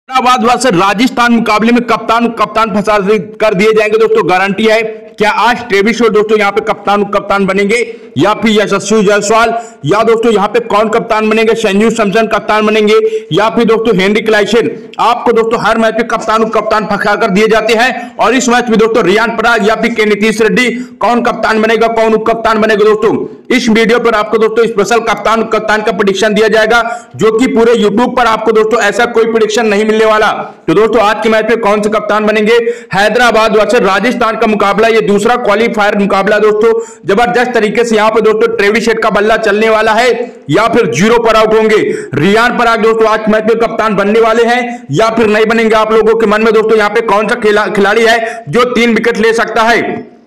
Hyderabad versus Rajasthan मुकाबले में कप्तान कप्तान फंसा कर दिए जाएंगे दोस्तों, गारंटी है। क्या आज ट्रेविस हेड दोस्तों यहाँ पे कप्तान बनेंगे या फिर यशस्वी जायसवाल, या दोस्तों यहाँ पे कौन कप्तान बनेंगे? संजू सैमसन कप्तान बनेंगे या फिर दोस्तों हेनरिक क्लासेन? आपको दोस्तों हर मैच में कप्तान फंसा कर दिए जाते हैं और इस मैच में दोस्तों रियान पराग या फिर के नीतीश रेड्डी कौन कप्तान बनेगा, कौन उप कप्तान बनेगा? दोस्तों इस वीडियो पर आपको दोस्तों स्पेशल कप्तान का प्रेडिक्शन दिया जाएगा, जो कि पूरे यूट्यूब पर आपको दोस्तों ऐसा कोई प्रेडिक्शन नहीं मिलने वाला। तो दोस्तों आज के मैच में कौन से कप्तान बनेंगे? हैदराबाद वर्सेस राजस्थान का मुकाबला, ये दूसरा क्वालिफायर मुकाबला दोस्तों, जबरदस्त तरीके से यहाँ पे दोस्तों ट्रेविस हेड का बल्ला चलने वाला है या फिर जीरो पर आउट होंगे। रियान पराग दोस्तों आज मैच में कप्तान बनने वाले हैं या फिर नहीं बनेंगे? आप लोगों के मन में दोस्तों यहाँ पे कौन सा खिलाड़ी है जो 3 विकेट ले सकता है?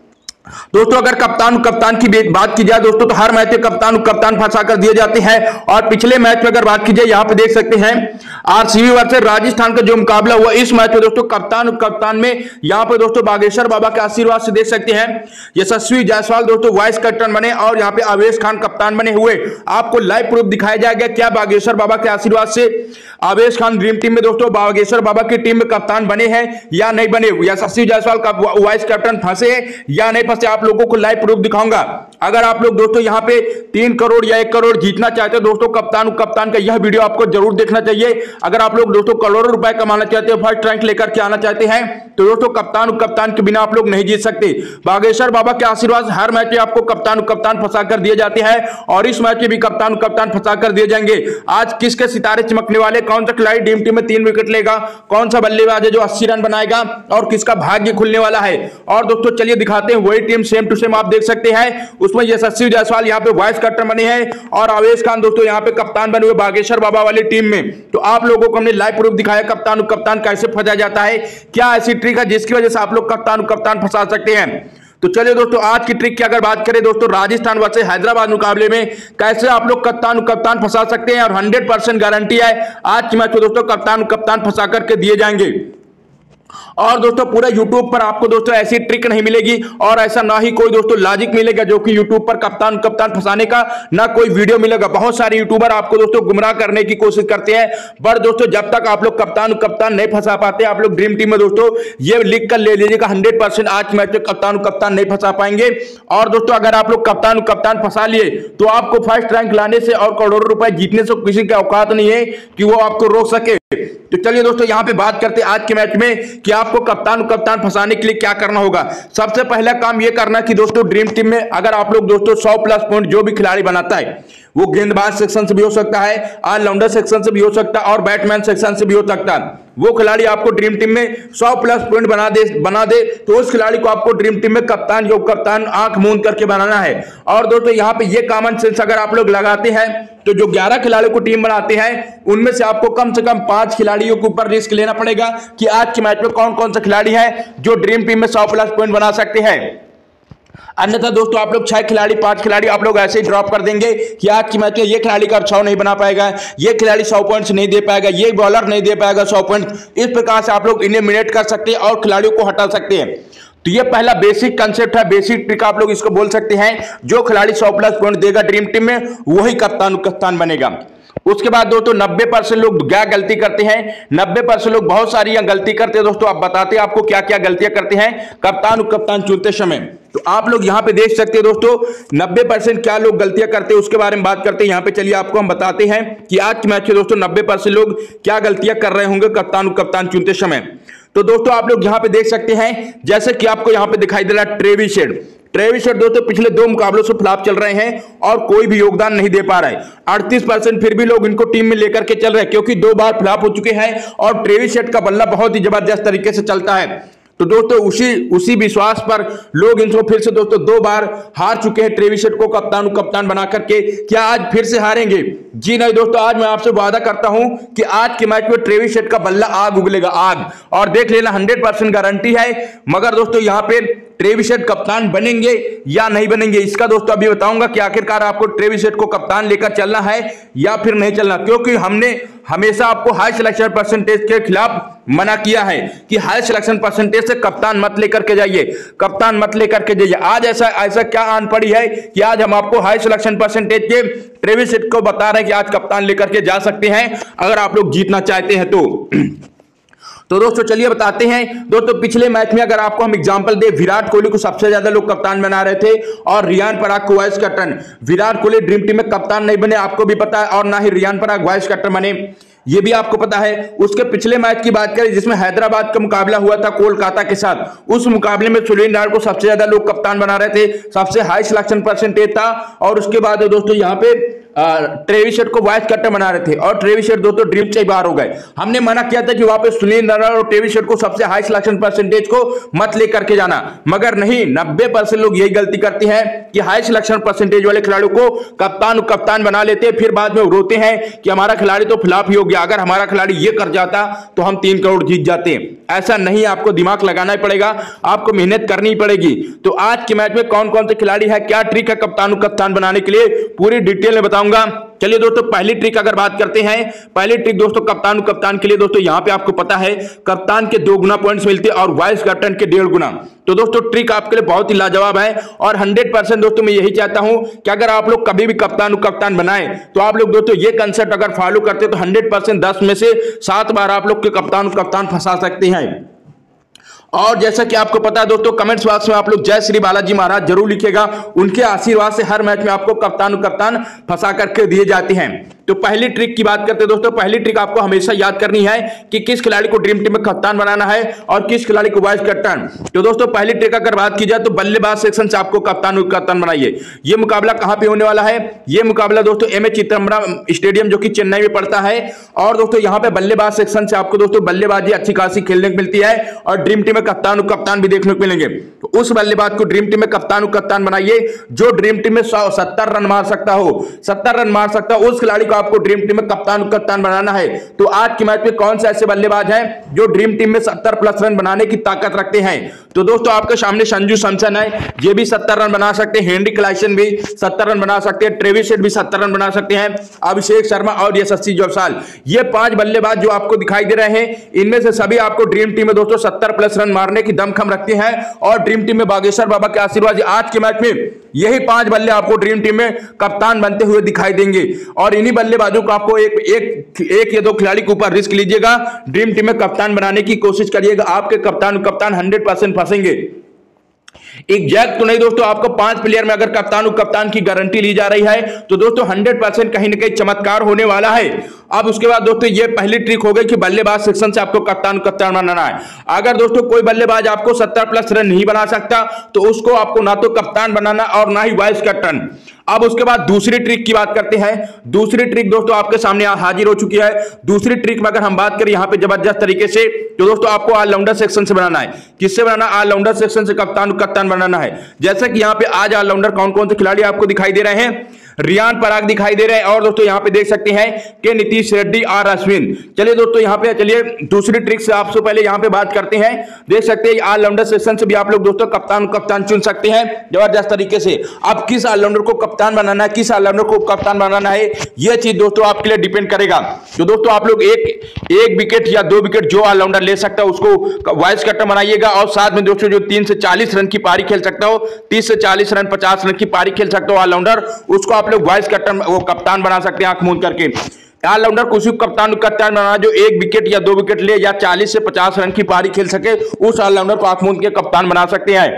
दोस्तों अगर कप्तान की बात की जाए दोस्तों, तो हर मैच में कप्तान फंसा कर दिए जाते हैं और पिछले मैच में अगर बात की जाए, यहाँ पे देख सकते हैं आरसीबी वर्सेस राजस्थान का जो मुकाबला हुआ, इस मैच में दोस्तों कप्तान में यहाँ पे दोस्तों बागेश्वर बाबा के आशीर्वाद से देख सकते हैं यशस्वी जायसवाल दोस्तों वाइस कैप्टन बने और यहाँ पे आवेश खान कप्तान बने हुए। आपको लाइव प्रूफ दिखाया जाएगा क्या बागेश्वर बाबा के आशीर्वाद से आवेश खान ड्रीम टीम में दोस्तों बागेश्वर बाबा की टीम में कप्तान बने हैं या नहीं बने, यशस्वी जायसवाल का वाइस कैप्टन फंसे या नहीं फंसे, आप लोगों को लाइव प्रूफ दिखाऊंगा। अगर आप लोग दोस्तों यहाँ पे 3 करोड़ या 1 करोड़ जीतना चाहते हो दोस्तों, कप्तान का यह वीडियो आपको जरूर देखना चाहिए। अगर आप लोग दोस्तों करोड़ों रुपए कमाना चाहते हो, फर्स्ट रैंक लेकर के आना चाहते हैं, तो दोस्तों कप्तान के बिना आप लोग नहीं जीत सकते। बागेश्वर बाबा के आशीर्वाद हर मैच में आपको कप्तान फंसा कर दिए जाते हैं और इस मैच में भी कप्तान फंसा कर दिए जाएंगे। आज किसके सितारे चमकने वाले, कौन सा खिलाड़ी ड्रीम टीम में 3 विकेट लेगा, कौन सा बल्लेबाज है जो 80 रन बनाएगा और किसका भाग्य खुलने वाला है। और दोस्तों चलिए दिखाते हैं वही टीम सेम टू सेम आप देख सकते हैं। उसमें यशस्वी जायसवाल यहाँ पे वाइस कैप्टन बने हैं और आवेश खान दोस्तों यहाँ पे कप्तान बने हुए बागेश्वर बाबा वाली टीम में। तो आप लोगों को हमने लाइव प्रूफ दिखाया कप्तान कैसे फंसा जाता है, क्या ऐसी ट्रिक है जिसकी वजह से आप लोग कप्तान फंसा सकते हैं। तो चलिए दोस्तों आज की ट्रिक की अगर बात करें दोस्तों, राजस्थान वर्सेस हैदराबाद मुकाबले में कैसे आप लोग कप्तान फंसा सकते हैं और 100% गारंटी है आज के मैच में दोस्तों कप्तान फंसा करके दिए जाएंगे। और दोस्तों पूरे YouTube पर आपको दोस्तों ऐसी ट्रिक नहीं मिलेगी और ऐसा ना ही कोई दोस्तों लॉजिक मिलेगा जो कि YouTube पर कप्तान फंसाने का ना कोई वीडियो मिलेगा। बहुत सारे यूट्यूबर आपको दोस्तों गुमराह करने की कोशिश करते हैं, पर दोस्तों जब तक आप लोग कप्तान नहीं फंसा पाते, आप लोग ड्रीम टीम में दोस्तों ये लिख कर ले लीजिएगा 100% आज मैच में कप्तान नहीं फंसा पाएंगे। और दोस्तों अगर आप लोग कप्तान फंसा लिए तो आपको फर्स्ट रैंक लाने से और करोड़ों रुपए जीतने से किसी की औकात नहीं है कि वो आपको रोक सके। तो चलिए दोस्तों यहाँ पे बात करते हैं आज के मैच में कि आपको कप्तान फंसाने के लिए क्या करना होगा। सबसे पहला काम ये करना कि दोस्तों ड्रीम टीम में अगर आप लोग दोस्तों 100+ पॉइंट जो भी खिलाड़ी बनाता है, वो गेंदबाज सेक्शन से भी हो सकता है, ऑलराउंडर सेक्शन से भी हो सकता है और बैट्समैन सेक्शन से भी हो सकता है, वो खिलाड़ी आपको ड्रीम टीम में 100+ पॉइंट बना दे तो उस खिलाड़ी को आपको ड्रीम टीम में कप्तान आंख मूंद करके बनाना है। और दोस्तों यहाँ पे ये कॉमन सेंस अगर आप लोग लगाते हैं तो जो 11 खिलाड़ियों को टीम बनाते हैं उनमें से आपको कम से कम 5 खिलाड़ियों के ऊपर रिस्क लेना पड़ेगा कि आज के मैच में कौन सा खिलाड़ी है जो ड्रीम टीम में 100+ पॉइंट बना सकते हैं। अन्यथा दोस्तों आप लोग 6 खिलाड़ी 5 खिलाड़ी आप लोग ऐसे ही ड्रॉप कर देंगे कि आज की मैच में ये खिलाड़ी का 100 नहीं बना पाएगा, ये खिलाड़ी 100 पॉइंट्स नहीं दे पाएगा, ये बॉलर नहीं दे पाएगा 100 पॉइंट। इस प्रकार से आप लोग इन्हें मिनेट कर सकते हैं और खिलाड़ियों को हटा सकते हैं। तो ये पहला बेसिक कंसेप्ट है, बेसिक ट्रिक आप लोग इसको बोल सकते हैं। जो खिलाड़ी 100+ पॉइंट देगा ड्रीम टीम में वही कप्तान बनेगा। उसके बाद दोस्तों 90% लोग क्या गलती करते हैं, 90% लोग बहुत सारी गलती करते हैं दोस्तों। आप बताते हैं आपको क्या क्या गलतियां करते हैं कप्तान चुनते समय। तो आप लोग यहां पे देख सकते हैं दोस्तों 90% क्या लोग गलतियां करते हैं उसके बारे में बात करते हैं। यहां पे चलिए आपको हम बताते हैं कि आज के मैच में दोस्तों 90% लोग क्या गलतियां कर रहे होंगे कप्तान चुनते समय। तो दोस्तों आप लोग यहां पे देख सकते हैं जैसे कि आपको यहां पे दिखाई दे रहा है ट्रेविस हेड दोस्तों पिछले 2 मुकाबलों से फ्लॉप चल रहे हैं और कोई भी योगदान नहीं दे पा रहा है। 38% फिर भी लोग इनको टीम में लेकर के चल रहे हैं क्योंकि 2 बार फ्लॉप हो चुके हैं और ट्रेविस हेड का बल्ला बहुत ही जबरदस्त तरीके से चलता है। तो दोस्तों उसी विश्वास पर लोग इनको फिर से दोस्तों 2 बार हार चुके हैं ट्रेविस हेड को कप्तान बना करके। क्या आज फिर से हारेंगे? जी नहीं दोस्तों, आज मैं आपसे वादा करता हूं कि आज के मैच में ट्रेविस हेड का बल्ला आग उगलेगा, आग। और देख लेना 100% गारंटी है। मगर दोस्तों यहाँ पे ट्रेविस हेड कप्तान बनेंगे या नहीं बनेंगे इसका दोस्तों अभी बताऊंगा कि आखिरकार आपको ट्रेविस हेड को कप्तान लेकर चलना है या फिर नहीं चलना, क्योंकि हमने हमेशा आपको हाई सिलेक्शन परसेंटेज के खिलाफ मना किया है कि हाई सिलेक्शन परसेंटेज से कप्तान मत लेकर के जाइए। आज ऐसा क्या आन पड़ी है कि आज हम आपको हाई सिलेक्शन परसेंटेज के ट्रेविस हेड को बता रहे हैं कि आज कप्तान लेकर के जा सकते हैं अगर आप लोग जीतना चाहते हैं तो। तो दोस्तों चलिए बताते हैं दोस्तों, पिछले मैच में अगर आपको हम एग्जांपल दे, विराट कोहली को सबसे ज्यादा लोग कप्तान बना रहे थे और रियान पराग को vice captain. Virat Kohli dream team में कप्तान नहीं बने, आपको भी पता है, और ना ही रियान पराग वाइस कैप्टन बने, ये भी आपको पता है। उसके पिछले मैच की बात करें जिसमें हैदराबाद का मुकाबला हुआ था कोलकाता के साथ, उस मुकाबले में सुनील नारायण को सबसे ज्यादा लोग कप्तान बना रहे थे, सबसे हाई सिलेक्शन परसेंटेज था। और उसके बाद दोस्तों यहाँ पे ट्रेविस हेड को वाइस कैप्टन बना रहे थे और ट्रेविस हेड दोस्तों ड्रीम से बाहर हो गए। हमने मना किया था कि वहां पे सुनील नारायण और ट्रेविस हेड को सबसे हाई सिलेक्शन परसेंटेज को मत लेकर के जाना, मगर नहीं, 90% लोग यही गलती करते हैं कि हाई सिलेक्शन परसेंटेज वाले खिलाड़ियों को कप्तान बना लेते हैं, फिर बाद में रोते हैं कि हमारा खिलाड़ी तो फ्लॉप ही हो गया, अगर हमारा खिलाड़ी ये कर जाता तो हम 3 करोड़ जीत जाते। ऐसा नहीं, आपको दिमाग लगाना ही पड़ेगा, आपको मेहनत करनी पड़ेगी। तो आज के मैच में कौन कौन से खिलाड़ी है, क्या ट्रिक है कप्तान बनाने के लिए, पूरी डिटेल में बताऊंगा। चलिए दोस्तों, पहली ट्रिक अगर बात करते हैं, पहली ट्रिक दोस्तों कप्तान के लिए दोस्तों यहां पे आपको पता है कप्तान के 2 गुना पॉइंट्स मिलते हैं और वाइस कैप्टन के 1.5 गुना। तो दोस्तों ट्रिक आपके लिए बहुत ही लाजवाब है और 100% दोस्तों मैं यही चाहता हूं कि अगर आप लोग कभी भी कप्तान बनाए तो आप लोग दोस्तों ये कंसेप्ट अगर फॉलो करते तो 100% 10 में से 7 बार आप लोग के कप्तान फंसा सकते हैं। और जैसा कि आपको पता है दोस्तों, कमेंट्स बॉक्स में आप लोग जय श्री बालाजी महाराज जरूर लिखिएगा, उनके आशीर्वाद से हर मैच में आपको कप्तान फंसा करके दिए जाते हैं। तो पहली ट्रिक की बात करते हैं दोस्तों, पहली ट्रिक आपको हमेशा याद करनी है कि किस खिलाड़ी को ड्रीम टीम में कप्तान बनाना है और किस खिलाड़ी को वाइस कैप्टन। तो दोस्तों पहली ट्रिक अगर बात की जाए तो बल्लेबाज सेक्शन से आपको कप्तान बनाइए। ये मुकाबला कहां पे होने वाला है, ये मुकाबला दोस्तों एमए चिदम्बरम स्टेडियम जो कि चेन्नई में पड़ता है। और दोस्तों यहां पे बल्लेबाज सेक्शन से आपको दोस्तों बल्लेबाजी अच्छी खासी खेलने को मिलती है और ड्रीम टीम में कप्तान भी देखने को मिलेंगे। तो उस बल्लेबाज को ड्रीम टीम में कप्तान बनाइए जो ड्रीम टीम में 70 रन मार सकता हो, 70 रन मार सकता हो, उस खिलाड़ी को आपको ड्रीम टीम में कप्तान बनाना है। तो आज के मैच में कौन से ऐसे बल्लेबाज हैं जो ड्रीम टीम में 70+ रन बनाने की ताकत रखते हैं। तो दोस्तों आपके सामने संजू सैमसन है, ये भी 70 रन बना सकते हैं, हेनरी क्लासन भी 70 रन बना सकते हैं, ट्रेविस हेड भी 70 रन बना सकते हैं, अभिषेक शर्मा और यशस्वी जायसवाल, ये 5 बल्लेबाज जो आपको दिखाई दे रहे हैं, इनमें से सभी आपको ड्रीम टीम में दोस्तों 70+ रन मारने की दमखम रखते हैं। और ड्रीम टीम में बागेश्वर बाबा के आशीर्वाद आज के मैच में यही 5 बल्ले आपको ड्रीम टीम में कप्तान बनते हुए दिखाई देंगे। और इन्हीं बल्लेबाजों को आपको एक या 2 खिलाड़ी के ऊपर रिस्क लीजिएगा, ड्रीम टीम में कप्तान बनाने की कोशिश करिएगा, आपके कप्तान 100% फंसेंगे। एग्जैक्ट तो नहीं दोस्तों, आपको 5 प्लेयर में अगर कप्तान की गारंटी ली जा रही है तो दोस्तों 100% कहीं ना कहीं चमत्कार होने वाला है। अब उसके बाद दोस्तों ये पहली ट्रिक हो गई कि बल्लेबाज सेक्शन से आपको कप्तान बनाना है। अगर दोस्तों कोई बल्लेबाज आपको 70+ रन नहीं बना सकता तो उसको आपको ना तो कप्तान बनाना और ना ही वाइस कैप्टन। अब उसके बाद दूसरी ट्रिक की बात करते हैं। दूसरी ट्रिक दोस्तों आपके सामने हाजिर हो चुकी है। दूसरी ट्रिक में अगर हम बात करें यहां पे जबरदस्त तरीके से, तो दोस्तों आपको ऑलराउंडर सेक्शन से बनाना है। किससे बनाना? ऑलराउंडर सेक्शन से कप्तान बनाना है। जैसा कि यहां पे आज ऑलराउंडर कौन कौन से खिलाड़ी आपको दिखाई दे रहे हैं, रियान पराग दिखाई दे रहे हैं और दोस्तों यहां पे देख सकते हैं कि नीतीश रेड्डी और अश्विन। चलिए दोस्तों यहां पे चलिए दूसरी ट्रिक से आपसे पहले यहां पे बात करते हैं। देख सकते हैं ऑलराउंडर सेक्शन से भी आप लोग दोस्तों कप्तान चुन सकते हैं जबरदस्त तरीके से। अब किस ऑलराउंडर को कप्तान बनाना है, किस ऑलराउंडर को कप्तान बनाना है, यह चीज दोस्तों आपके लिए डिपेंड करेगा। तो दोस्तों आप लोग एक विकेट या 2 विकेट जो ऑलराउंडर ले सकता है उसको वाइस कैप्टन बनाइएगा। और साथ में दोस्तों जो 3 से 40 रन की पारी खेल सकता हो, 30 से 40 रन 50 रन की पारी खेल सकता हो ऑलराउंडर, उसको आप लोग वाइस कैप्टन वो कप्तान बना सकते हैं आंख मूंद करके। ऑलराउंडर को सिर्फ कप्तान बनाना जो 1 विकेट या 2 विकेट ले या 40 से 50 रन की पारी खेल सके, उस ऑलराउंडर को आंख मूंद के कप्तान बना सकते हैं।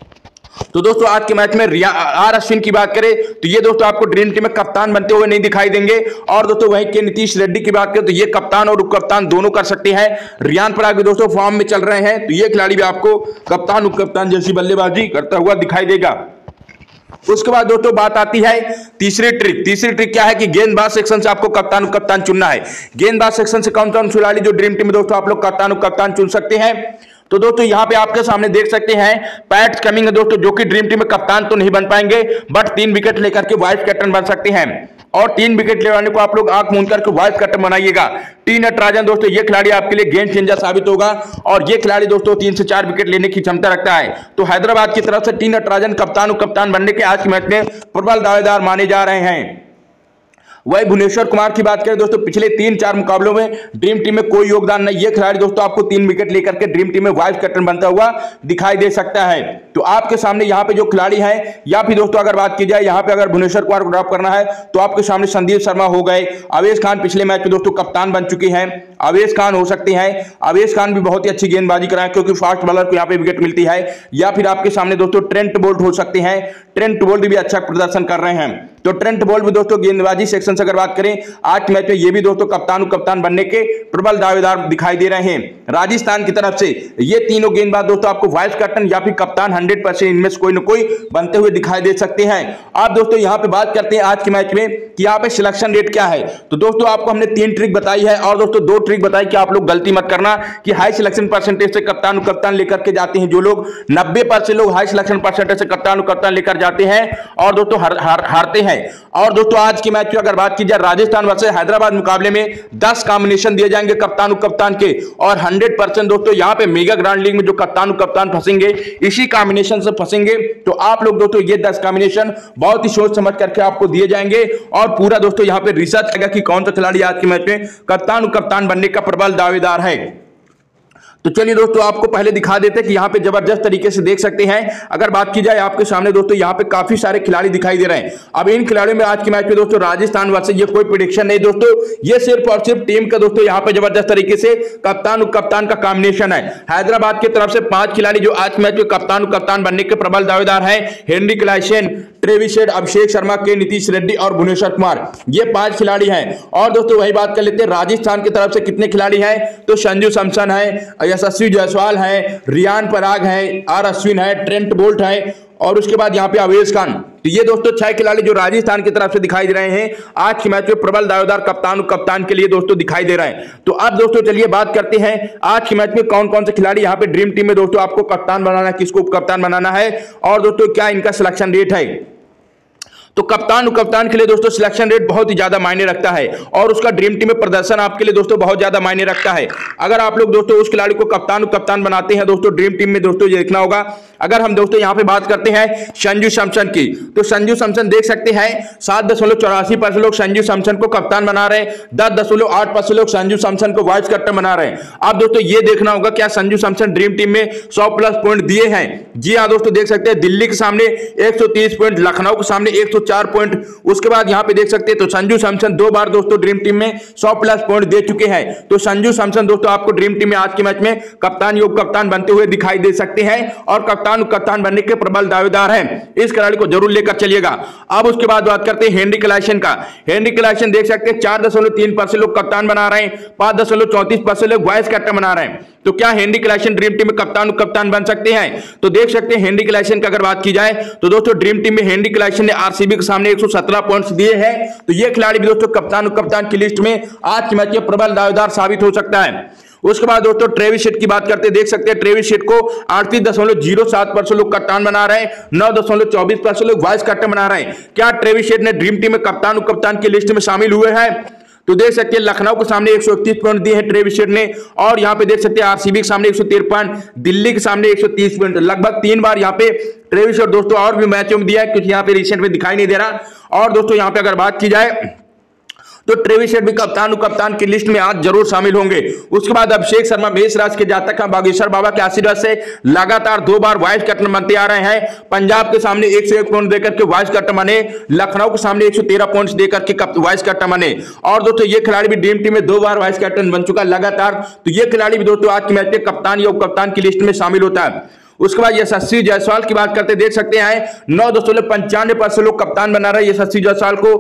तो दोस्तों आज के मैच में अश्विन की बात करें तो ये दोस्तों आपको ड्रीम टीम में कप्तान बनते हुए नहीं दिखाई देंगे। और दोस्तों वहीं के नीतीश रेड्डी की बात करें तो ये कप्तान और उप कप्तान दोनों कर सकते हैं। रियान पराग भी दोस्तों फॉर्म में चल रहे हैं, तो ये खिलाड़ी भी आपको कप्तान उप कप्तान जैसी बल्लेबाजी करता हुआ दिखाई देगा। उसके बाद दोस्तों बात आती है तीसरी ट्रिक क्या है कि गेंदबाज सेक्शन से आपको कप्तान चुनना है। गेंदबाज सेक्शन से कौन कौन खिलाड़ी जो ड्रीम टीम में दोस्तों आप लोग कप्तान चुन सकते हैं। तो दोस्तों यहां पे आपके सामने देख सकते हैं पैट कमिंग है दोस्तों, जो कि ड्रीम टीम में कप्तान तो नहीं बन पाएंगे बट 3 विकेट लेकर के वाइस कैप्टन बन सकते हैं। और 3 विकेट लेवाने को आप लोग आंख मूंद करके वाइस कैप्टन बनाइएगा। टी नटराजन दोस्तों ये खिलाड़ी आपके लिए गेम चेंजर साबित होगा और ये खिलाड़ी दोस्तों 3 से 4 विकेट लेने की क्षमता रखता है। तो हैदराबाद की तरफ से टी नटराजन कप्तान बनने के आज के मैच में प्रबल दावेदार माने जा रहे हैं। वही भुवनेश्वर कुमार की बात करें दोस्तों, पिछले 3-4 मुकाबलों में ड्रीम टीम में कोई योगदान नहीं। ये खिलाड़ी दोस्तों आपको 3 विकेट लेकर के ड्रीम टीम में वाइस कैप्टन बनता हुआ दिखाई दे सकता है। तो आपके सामने यहाँ पे जो खिलाड़ी हैं, या फिर दोस्तों अगर बात की जाए यहाँ पे अगर भुवनेश्वर कुमार को ड्रॉप करना है तो आपके सामने संदीप शर्मा हो गए, अवेश खान पिछले मैच में दोस्तों कप्तान बन चुके हैं, अवेश खान हो सकते हैं। अवेश खान भी बहुत ही अच्छी गेंदबाजी कराए क्योंकि फास्ट बॉलर को यहाँ पे विकेट मिलती है। या फिर आपके सामने दोस्तों ट्रेंट बोल्ट हो सकते हैं। ट्रेंट बोल्ट भी अच्छा प्रदर्शन कर रहे हैं। तो ट्रेंट बोल्ट भी दोस्तों गेंदबाजी सेक्शन से अगर बात करें आज के मैच में ये भी दोस्तों कप्तान बनने के प्रबल दावेदार दिखाई दे रहे हैं राजस्थान की तरफ से। ये तीनों गेंदबाज दोस्तों आपको वाइस कैप्टन या फिर कप्तान 100% इनमें से कोई ना कोई बनते हुए दिखाई दे सकते हैं। आप दोस्तों यहाँ पे बात करते हैं आज के मैच में कि यहाँ पे सिलेक्शन रेट क्या है। तो दोस्तों आपको हमने 3 ट्रिक बताई है और दोस्तों 2 ट्रिक बताई कि आप लोग गलती मत करना कि हाई सिलेक्शन परसेंटेज से कप्तान लेकर के जाते हैं। जो लोग 90% लोग हाई सिलेक्शन परसेंटेज से कप्तान लेकर जाते हैं और दोस्तों हारते हैं। और दोस्तों आज के मैच की अगर बात की जाए राजस्थान वर्सेस हैदराबाद मुकाबले में 10 कॉम्बिनेशन दिए जाएंगे कप्तान के और 100% दोस्तों यहाँ पे मेगा ग्रांड लीग में जो कप्तान फंसेंगे इसी कॉम्बिनेशन से फंसेंगे। तो आप लोग दोस्तों ये 10 कॉम्बिनेशन बहुत ही सोच समझ करके आपको दिए जाएंगे और पूरा दोस्तों यहाँ पे रिसर्च करेगा कि कौन सा खिलाड़ी आज के मैच में कप्तान बनने का प्रबल दावेदार है। तो चलिए दोस्तों आपको पहले दिखा देते हैं कि यहाँ पे जबरदस्त तरीके से देख सकते हैं। अगर बात की जाए आपके सामने दोस्तों यहाँ पे काफी सारे खिलाड़ी दिखाई दे रहे हैं। अब इन खिलाड़ियों में आज के मैच में दोस्तों राजस्थान वर्सेस ये कोई प्रेडिक्शन नहीं दोस्तों, ये सिर्फ और सिर्फ टीम का दोस्तों यहाँ पे जबरदस्त तरीके से कप्तान का कॉम्बिनेशन है। हैदराबाद की तरफ से 5 खिलाड़ी जो आज के मैच में कप्तान बनने के प्रबल दावेदार है। Henry Klaasen, Travis Head, Abhishek Sharma, के नीतीश रेड्डी और भुवनेश्वर कुमार, ये 5 खिलाड़ी हैं। और दोस्तों वही बात कर लेते हैं राजस्थान की तरफ से कितने खिलाड़ी हैं। तो संजू सैमसन है, यशस्वी जायसवाल है, रियान पराग है, आर अश्विन है, ट्रेंट बोल्ट है और उसके बाद यहाँ पे अवेश खान। तो ये दोस्तों 6 खिलाड़ी जो राजस्थान की तरफ से दिखाई दे रहे हैं आज के मैच में प्रबल दावेदार कप्तान के लिए दोस्तों दिखाई दे रहे हैं। तो अब दोस्तों चलिए बात करते हैं आज के मैच में कौन कौन से खिलाड़ी यहाँ पे ड्रीम टीम में दोस्तों आपको कप्तान बनाना है, किसको कप्तान बनाना है और दोस्तों क्या इनका सिलेक्शन रेट है। तो कप्तान के लिए दोस्तों सिलेक्शन रेट बहुत ही ज्यादा मायने रखता है और उसका ड्रीम टीम में प्रदर्शन आपके लिए दोस्तों बहुत ज्यादा मायने रखता है। अगर आप लोग दोस्तों उस खिलाड़ी को कप्तान बनाते हैं दोस्तों ड्रीम टीम में दोस्तों ये देखना होगा। अगर हम दोस्तों यहाँ पे बात करते हैं संजू सैमसन की, तो संजू सैमसन देख सकते हैं 7.84% लोग संजू सैमसन को कप्तान बना रहे हैं, 10.8% लोग संजू सैमसन को वाइस कैप्टन बना रहे हैं। आप दोस्तों ये देखना होगा क्या संजू सैमसन ड्रीम टीम में 100+ पॉइंट दिए हैं। जी हाँ दोस्तों देख सकते हैं दिल्ली के सामने 130 पॉइंट, लखनऊ के सामने 104 पॉइंट। उसके बाद यहाँ पे देख सकते हैं तो संजू सैमसन 2 बार दोस्तों ड्रीम टीम में 100+ पॉइंट दे चुके हैं। तो संजू सैमसन दोस्तों आपको ड्रीम टीम में आज के मैच में कप्तान बनते हुए दिखाई दे सकते हैं और कप्तान बनने के प्रबल दावेदार हैं। इस खिलाड़ी को जरूर लेकर चलिएगा। अब उसके बाद बात करते हैं हेनरी क्लासेन का। हेनरी क्लासेन देख सकते हैं 4.3% लोग कप्तान बना रहे हैं, 5.34% लोग वाइस कैप्टन बना रहे हैं। तो क्या हेनरी क्लासेन ड्रीम टीम में कप्तान बन सकते हैं। तो देख सकते हैं हेनरी क्लासेन का अगर बात की जाए तो दोस्तों ड्रीम टीम में हेनरी क्लासेन ने आरसीबी के सामने 117 पॉइंट्स दिए हैं। तो ये खिलाड़ी भी दोस्तों कप्तान की लिस्ट में आज के मैच में प्रबल दावेदार साबित हो सकता है। उसके बाद दोस्तों ट्रेविस हेड की बात करते हैं, देख सकते हैं ट्रेविस हेड को 38.07% लोग कप्तान बना रहे हैं, 9.24% लोग वाइस कैप्टन बना रहे हैं। क्या ट्रेविस हेड ने ड्रीम टीम में कप्तान की लिस्ट में शामिल हुए हैं। तो देख सकते हैं लखनऊ के सामने 131 पॉइंट दिए हैं ट्रेविस हेड ने और यहाँ पे देख सकते हैं आरसीबी के सामने 113 पॉइंट, दिल्ली के सामने 130 पॉइंट, लगभग 3 बार यहाँ पे ट्रेविस हेड दोस्तों और भी मैचों में दिया है, कुछ यहाँ पे रिसेंट में दिखाई नहीं दे रहा। और दोस्तों यहाँ पे अगर बात की जाए तो ट्रेविस हेड भी कप्तान की लिस्ट में आज जरूर शामिल होंगे। उसके बाद अभिषेक शर्मा मेषराशि के जातक हैं, बागेश्वर बाबा के आशीर्वाद से लगातार 2 बार वाइस कैप्टन बनते आ रहे हैं। पंजाब के सामने 101 पॉइंट देकर के वाइस कैप्टन बने, लखनऊ के सामने 113 पॉइंट्स देकर के वाइस कैप्टन बने। और दोस्तों ये खिलाड़ी भी ड्रीम टीम में 2 बार वाइस कैप्टन बन चुका लगातार। तो ये खिलाड़ी भी दोस्तों आज के मैच में कप्तान की लिस्ट में शामिल होता है। उसके बाद यशस्वी जायसवाल की बात करते देख सकते हैं 9.95% लोग कप्तान बना रहे हैं यशस्वी जायसवाल को,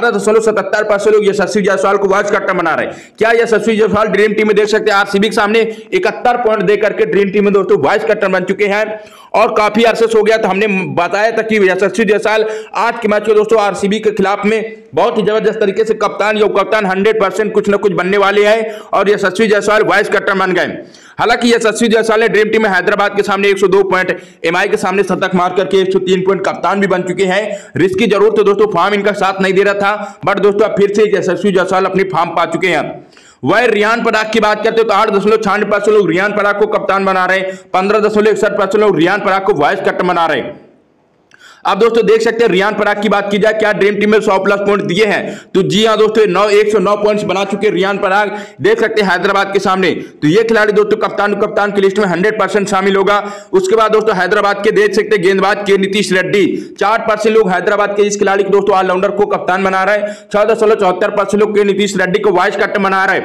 12.77% लोग यशस्वी जायसवाल को वाइस कैप्टन बना रहे हैं। क्या यशस्वी जायसवाल ड्रीम टीम में देख सकते हैं आरसीबी के सामने 71 पॉइंट देकर के ड्रीम टीम में दोस्तों वाइस कैप्टन बन चुके हैं और काफी अरसे हो गया। तो हमने बताया था कि यशस्वी जायसवाल आज के मैच में दोस्तों आरसीबी के खिलाफ में बहुत ही जबरदस्त तरीके से कप्तान 100% कुछ न कुछ बनने वाले हैं और यशस्वी जायसवाल वाइस कैप्टन बन गए। हालांकि यशस्वी जायसवाल ने ड्रीम टीम में हैदराबाद के सामने 102 पॉइंट, एमआई के सामने शतक मार करके 103 पॉइंट कप्तान भी बन चुके हैं। रिस्क की जरूरत तो दोस्तों फॉर्म इनका साथ नहीं दे रहा था, बट दोस्तों अब फिर से यशस्वी जायसवाल अपनी फॉर्म पा चुके हैं। वह रियान पराग की बात करते हो तो 8.96% लोग रियान पराग को कप्तान बना रहे हैं, 15.61% लोग रियान पराग को वाइस कैप्टन बना रहे हैं। अब दोस्तों देख सकते हैं रियान पराग की बात की जाए क्या ड्रीम टीम में 100+ पॉइंट दिए हैं। तो जी हां दोस्तों 109 पॉइंट्स बना चुके रियान पराग, देख सकते हैं हैदराबाद के सामने। तो ये खिलाड़ी दोस्तों कप्तान की लिस्ट में 100% शामिल होगा। उसके बाद दोस्तों हैदराबाद के देख सकते हैं गेंदबाज के नीतीश रेड्डी, 4% लोग हैदराबाद के इस खिलाड़ी को दोस्तों ऑलराउंडर को कप्तान बना रहे हैं, 6.74% लोग के नीतीश रेड्डी को वाइस कैप्टन बना रहे हैं।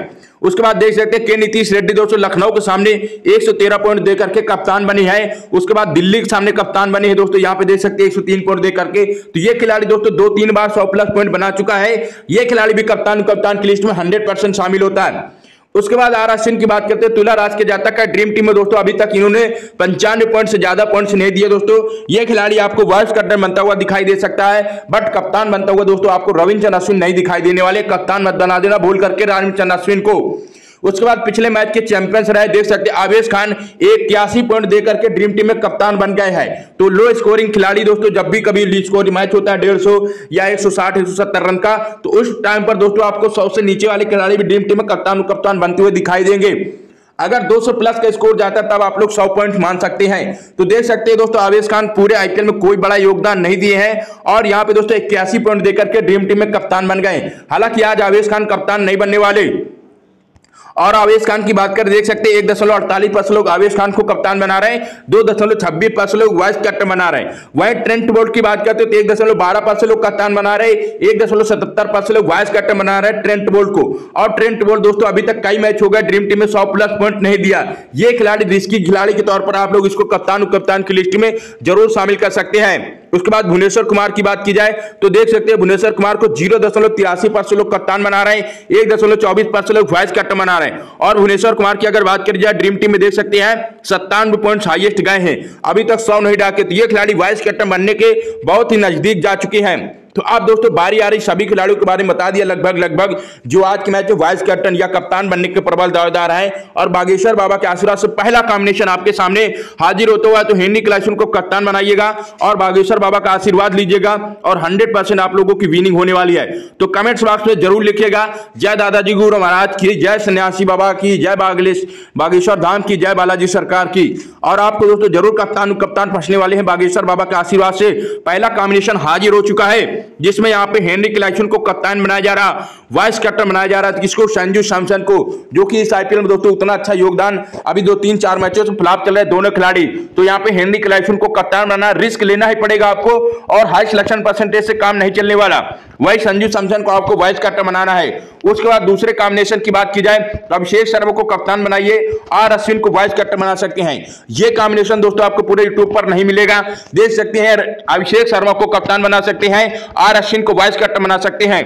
उसके बाद देख सकते हैं के नीतीश रेड्डी दोस्तों लखनऊ के सामने 113 पॉइंट देकर के कप्तान बनी है। उसके बाद दिल्ली के सामने कप्तान बनी है दोस्तों, यहां पे देख सकते हैं 103 पॉइंट देकर के। तो ये खिलाड़ी दोस्तों 2-3 बार 100+ पॉइंट बना चुका है। ये खिलाड़ी भी कप्तान की लिस्ट में 100% शामिल होता है। उसके बाद आर अश्विन की बात करते हैं, तुला राज के जातक का ड्रीम टीम में दोस्तों अभी तक इन्होंने 95 पॉइंट से ज्यादा पॉइंट्स नहीं दिए दोस्तों। ये खिलाड़ी आपको वाइस कैप्टन बनता हुआ दिखाई दे सकता है, बट कप्तान बनता हुआ दोस्तों आपको रविचंद्रन अश्विन नहीं दिखाई देने वाले। कप्तान मत बना देना भूल करके रविचंद्रन अश्विन को। उसके बाद पिछले मैच के चैंपियंस रहे, देख सकते हैं आवेश खान 81 पॉइंट देकर के ड्रीम टीम में कप्तान बन गए हैं। तो लो स्कोरिंग खिलाड़ी दोस्तों, जब भी कभी लो स्कोरिंग मैच होता है 150 या 160 170 रन का, तो उस टाइम पर दोस्तों आपको 100 से नीचे वाले खिलाड़ी भी ड्रीम टीम में कप्तान बनते हुए दिखाई देंगे। अगर 200+ का स्कोर जाता है तब आप लोग 100 पॉइंट मान सकते हैं। तो देख सकते हैं दोस्तों आवेश खान पूरे आईपीएल में कोई बड़ा योगदान नहीं दिए हैं और यहां पे दोस्तों 81 पॉइंट देकर के ड्रीम टीम में कप्तान बन गए। हालांकि आज आवेश खान कप्तान नहीं बनने वाले। और आवेश खान की बात कर देख सकते हैं 1.48% लोग आवेश खान को कप्तान बना रहे हैं, 2.26% लोग वाइस कैप्टन बना रहे हैं। वहीं ट्रेंट बोल्ट की बात करते हैं तो 1.12% लोग कप्तान बना रहे हैं, 1.77% लोग वाइस कैप्टन बना रहे हैं ट्रेंट बोल्ट को। और ट्रेंट बोल्ट दोस्तों अभी तक कई मैच हो गए ड्रीम टीम में 100+ पॉइंट नहीं दिया। ये खिलाड़ी रिस्की खिलाड़ी के तौर पर आप लोग इसको कप्तान की लिस्ट में जरूर शामिल कर सकते हैं। उसके बाद भुवनेश्वर कुमार की बात की जाए तो देख सकते हैं भुवनेश्वर कुमार को 0.83% लोग कप्तान बना रहे हैं, 1.24% लोग वाइस कैप्टन बना रहे हैं। और भुवनेश्वर कुमार की अगर बात करी जाए ड्रीम टीम में देख सकते हैं 97 पॉइंट हाईएस्ट गए हैं, अभी तक 100 नहीं डाके। तो ये खिलाड़ी वाइस कैप्टन बनने के बहुत ही नजदीक जा चुके हैं। तो आप दोस्तों बारी आ रही सभी खिलाड़ियों के बारे में बता दिया लगभग जो आज के मैच में वाइस कैप्टन या कप्तान बनने के प्रबल दावेदार हैं। और बागेश्वर बाबा के आशीर्वाद से पहला कॉम्बिनेशन आपके सामने हाजिर होता हुआ, तो हेनरी क्लासन को कप्तान बनाइएगा और बागेश्वर बाबा का आशीर्वाद लीजिएगा और 100% आप लोगों की विनिंग होने वाली है। तो कमेंट्स बॉक्स में जरूर लिखिएगा जय दादाजी गुरु महाराज की, जय सन्यासी बाबा की, जय बागेश्वर धाम की, जय बालाजी सरकार की। और आपको दोस्तों जरूर कप्तान फंसने वाले हैं बागेश्वर बाबा के आशीर्वाद से। पहला कॉम्बिनेशन हाजिर हो चुका है जिसमें यहां पे हेनरी क्लासन को कप्तान बनाया जा रहा, वाइस कैप्टन बनाया जा रहा है किसको, संजू सैमसन को, जो कि इस आईपीएल में दोस्तों उतना अच्छा योगदान अभी 2-3-4 मैचों से फ्लॉप चल रहे दोनों खिलाड़ी। तो यहां पे हेनरी क्लासन को कप्तान बनाना, रिस्क लेना ही पड़ेगा आपको और हाई सिलेक्शन परसेंटेज से काम नहीं चलने वाला। वही संजू सैमसन को आपको वाइस कैप्टन बनाना है। उसके बाद दूसरे कॉम्बिनेशन की बात की जाए तो अभिषेक शर्मा को कप्तान बनाइए, आर अश्विन को वाइस कैप्टन बना सकते हैं। ये कॉम्बिनेशन दोस्तों आपको पूरे यूट्यूब पर नहीं मिलेगा, देख सकते हैं अभिषेक शर्मा को कप्तान बना सकते हैं, आर अश्विन को वाइस कैप्टन बना सकते हैं।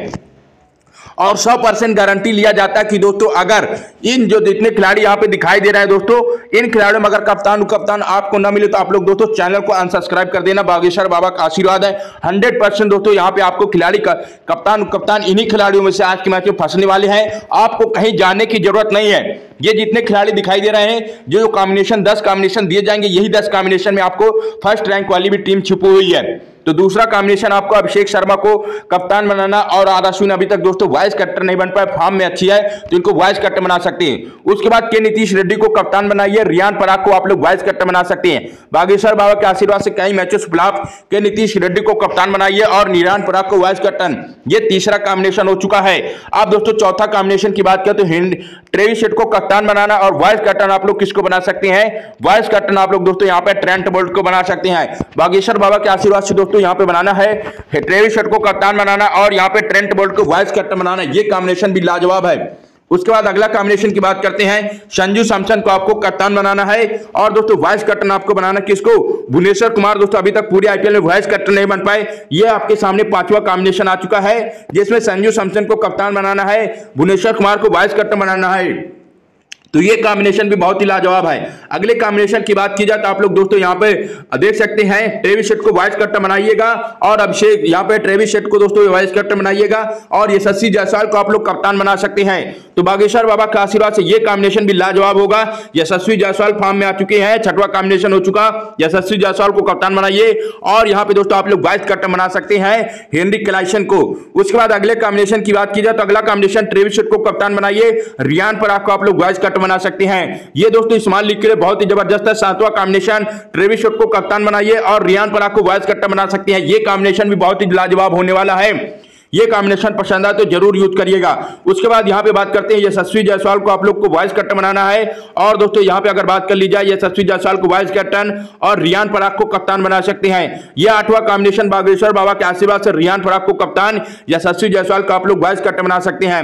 और 100% गारंटी लिया जाता है कि दोस्तों अगर इन जो जितने खिलाड़ी यहाँ पे दिखाई दे रहे हैं दोस्तों, इन खिलाड़ियों में अगर कप्तान आपको ना मिले तो आप लोग दोस्तों चैनल को अनसब्सक्राइब कर देना। बागेश्वर बाबा का आशीर्वाद है 100% दोस्तों यहाँ पे आपको खिलाड़ी का कप्तान इन्हीं खिलाड़ियों में से आज के मैच में फंसने वाले हैं। आपको कहीं जाने की जरूरत नहीं है। ये जितने खिलाड़ी दिखाई दे रहे हैं, जो कॉम्बिनेशन 10 कॉम्बिनेशन दिए जाएंगे, यही 10 कॉम्बिनेशन में आपको फर्स्ट रैंक वाली भी टीम छुपी हुई है। तो दूसरा कॉम्बिनेशन आपको अभिषेक शर्मा को कप्तान बनाना और आर अश्विन अभी तक दोस्तों वाइस कैप्टन नहीं बन पाए, फॉर्म में अच्छी है तो इनको वाइस कैप्टन बना सकते हैं। उसके बाद के नीतीश रेड्डी को कप्तान बनाइए, रियान पराग को आप लोग वाइस कैप्टन बना सकते हैं। बागेश्वर बाबा के आशीर्वाद से कई मैचों से फ्लॉप, के नीतीश रेड्डी को कप्तान बनाइए और रियान पराग को वाइस कैप्टन। ये तीसरा कॉम्बिनेशन हो चुका है। आप दोस्तों चौथा कॉम्बिनेशन की बात करें तो ट्रेविस हेड को कप्तान बनाना और वाइस कैप्टन आप लोग किसको बना सकते हैं, वाइस कैप्टन आप लोग दोस्तों यहाँ पे ट्रेंट बोल्ट को बना सकते हैं। बागेश्वर बाबा के आशीर्वाद से दोस्तों यहाँ पे बनाना है ट्रेविस हेड को कप्तान बनाना और यहाँ पे ट्रेंट बोल्ट को वाइस कैप्टन बनाना। ये कॉम्बिनेशन भी लाजवाब है। उसके बाद अगला कॉम्बिनेशन की बात करते हैं, संजू सैमसन को आपको कप्तान बनाना है और दोस्तों वाइस कैप्टन आपको बनाना किसको, भुवनेश्वर कुमार दोस्तों अभी तक पूरे आईपीएल में वाइस कैप्टन नहीं बन पाए। ये आपके सामने पांचवा कॉम्बिनेशन आ चुका है जिसमें संजू सैमसन को कप्तान बनाना है, भुवनेश्वर कुमार को वाइस कैप्टन बनाना है। तो ये कॉम्बिनेशन भी बहुत ही लाजवाब है। अगले कॉम्बिनेशन की बात की जाए तो आप लोग दोस्तों यहाँ पे देख सकते हैं ट्रेविस हेड को वाइस कैप्टन बनाइएगा और अभिषेक यहाँ पे ट्रेविस हेड को दोस्तों वाइस कैप्टन बनाइएगा और यशस्वी जायसवाल को आप लोग कप्तान बना सकते हैं। तो बागेश्वर बाबा का आशीर्वाद से ये कॉम्बिनेशन भी लाजवाब होगा। यशस्वी जायसवाल फॉर्म में आ चुके हैं, छठवां कॉम्बिनेशन हो चुका। यशस्वी जायसवाल को कप्तान बनाइए और यहाँ पे दोस्तों आप लोग वाइस कैप्टन बना सकते हैं हेनरी क्लासन को। उसके बाद अगले कॉम्बिनेशन की बात की जाए तो अगला कॉम्बिनेशन ट्रेविस हेड को कप्तान बनाइए, रियान पराग को आप लोग वाइस कैप्टन बना सकते हैं। ये दोस्तों स्मॉल लीग के लिए बहुत ही जबरदस्त है। सातवां कॉम्बिनेशन ट्रेविस हेड को कप्तान बनाइए और रियान पराग को वाइस कैप्टन बना सकते हैं। ये कॉम्बिनेशन भी बहुत ही लाजवाब होने वाला है। ये कॉम्बिनेशन पसंद आए तो जरूर यूज करिएगा। उसके बाद यहाँ पे बात करते हैं यशस्वी जायसवाल को आप लोग को वाइस कैप्टन बनाना है और दोस्तों यहाँ पे अगर बात कर ली जाए यशस्वी जायसवाल को वाइस कैप्टन और रियान पराग को कप्तान बना सकते हैं। यह आठवां कॉम्बिनेशन बागेश्वर बाबा के आशीर्वाद से रियान पराग को कप्तान, यशस्वी जायसवाल को आप लोग वाइस कैप्टन बना सकते हैं।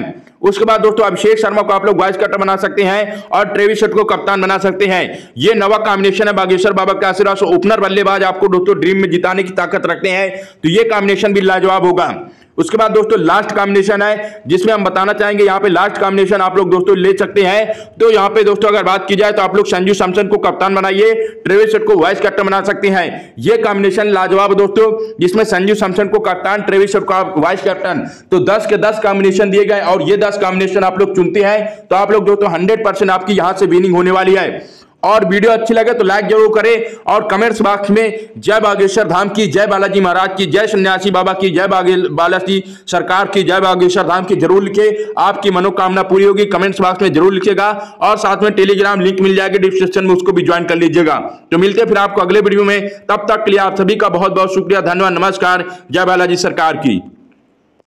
उसके बाद दोस्तों अभिषेक शर्मा को आप लोग वाइस कैप्टन बना सकते हैं और ट्रेविस हेड को कप्तान बना सकते हैं। ये नवा कॉम्बिनेशन है बागेश्वर बाबा के आशीर्वाद से। ओपनर बल्लेबाज आपको दोस्तों ड्रीम में जिताने की ताकत रखते हैं, तो ये कॉम्बिनेशन भी लाजवाब होगा। उसके बाद दोस्तों लास्ट कॉम्बिनेशन है जिसमें हम बताना चाहेंगे, यहाँ पे लास्ट कॉम्बिनेशन आप लोग दोस्तों ले सकते हैं। तो यहाँ पे दोस्तों अगर बात की जाए तो आप लोग संजू सैमसन को कप्तान बनाइए, ट्रेविस हेड को वाइस कैप्टन बना सकते हैं। ये कॉम्बिनेशन लाजवाब दोस्तों, जिसमें संजू सैमसन को कप्तान, ट्रेविस हेड को वाइस कैप्टन। तो 10 के 10 कॉम्बिनेशन दिए गए और ये 10 कॉम्बिनेशन आप लोग चुनते हैं तो आप लोग दोस्तों 100% आपकी यहां से विनिंग होने वाली है। और वीडियो अच्छी लगे तो लाइक जरूर करें और कमेंट्स बॉक्स में जय बागेश्वर धाम की, जय बालाजी महाराज की, जय सन्यासी बाबा की, जय बालाजी सरकार की, जय बागेश्वर धाम की जरूर लिखे। आपकी मनोकामना पूरी होगी, कमेंट्स बॉक्स में जरूर लिखिएगा। और साथ में टेलीग्राम लिंक मिल जाएगी डिस्क्रिप्शन में, उसको भी ज्वाइन कर लीजिएगा। तो मिलते हैं फिर आपको अगले वीडियो में, तब तक के लिए आप सभी का बहुत बहुत शुक्रिया, धन्यवाद, नमस्कार, जय बालाजी सरकार की।